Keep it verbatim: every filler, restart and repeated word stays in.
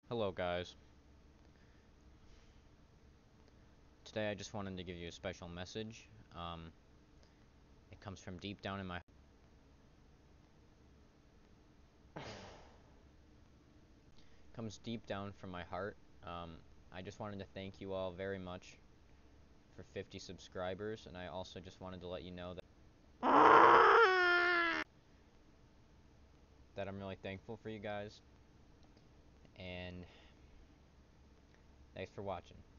Hello guys. Today I just wanted to give you a special message. Um, it comes from deep down in my comes deep down from my heart. Um, I just wanted to thank you all very much for fifty subscribers, and I also just wanted to let you know that that I'm really thankful for you guys, and thanks for watching.